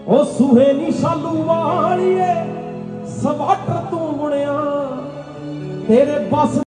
ओ सूहे नी शालू वालिए सवाटर तू बुनिया तेरे बस